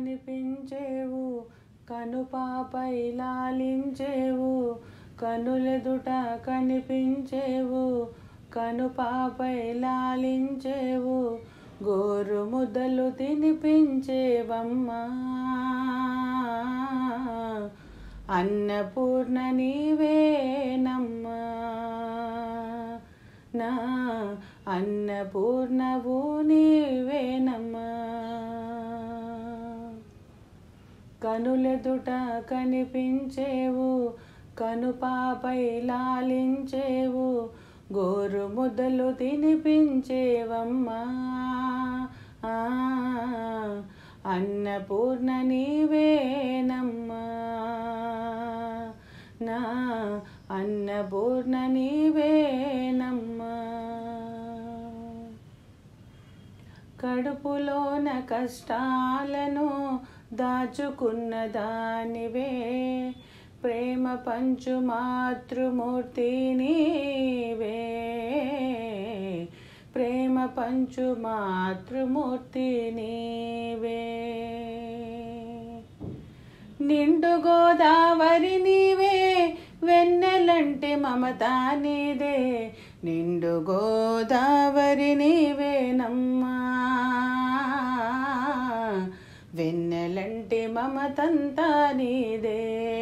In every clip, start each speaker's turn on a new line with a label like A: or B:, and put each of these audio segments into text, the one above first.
A: కనిపించేవు కనుపాపై లాలించేవు కనులెదుట కనిపించేవు కనుపాపై లాలించేవు గోరు ముద్దలు తినిపించేవమ్మా అన్నపూర్ణ నీవేనమ్మా నా అన్నపూర్ణవు నీవేనమ్మా కనులెదుట కనిపించేవు కనుపాపై లాలించేవు గోరు ముద్దలు తినిపించేవమ్మా అన్నపూర్ణ నీవేనమ్మా నా అన్నపూర్ణ నీవేనమ్మా కడుపులోన కష్టాలను దాచుకున్న దానివే ప్రేమ పంచు మాతృమూర్తి నీవే ప్రేమ పంచు మాతృమూర్తి నీవే నిండు గోదావరి నీవే వెన్నెలంటి మమత నీదే నిండు గోదావరి నీవేనమ్మా వెన్నెలంటి మమతంతా నీదే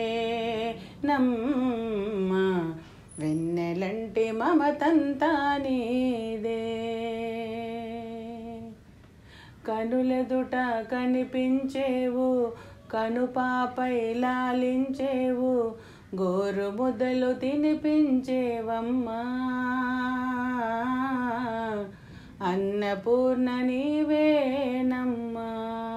A: నమ్మా వెన్నెలంటి మమతంతా నీదే కనులెదుట కనిపించేవు కనుపాపై లాలించేవు గోరు ముద్దలు తినిపించేవమ్మా అన్నపూర్ణ నీవేనమ్మా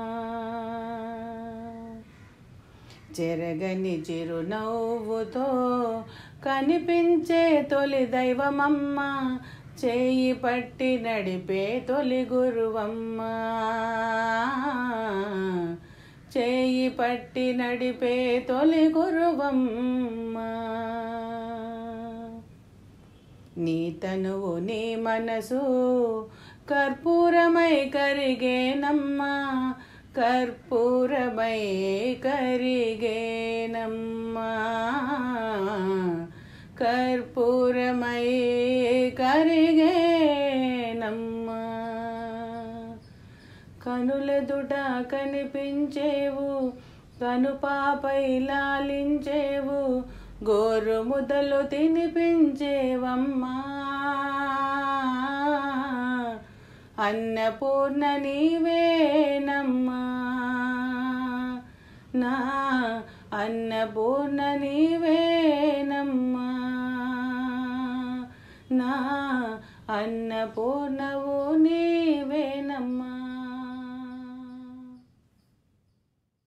A: చెరగని చిరునవ్వుతో కనిపించే తొలి దైవమమ్మ చేయి పట్టి నడిపే తొలి గురువమ్మ చేయి పట్టి నడిపే తొలి గురువమ్మ నీ తనువు నీ మనసు కర్పూరమై కరిగేనమ్మా కర్పూరమై కరిగేనమ్మా కర్పూరమై కరిగేనమ్మా కనులెదుట కనిపించేవు కనుపాపై లాలించేవు గోరు ముద్దలు తినిపించేవమ్మా అన్నపూర్ణ నీవేనమ్మా నా అన్నపూర్ణ నీవేనమ్మా నా అన్నపూర్ణవు నీ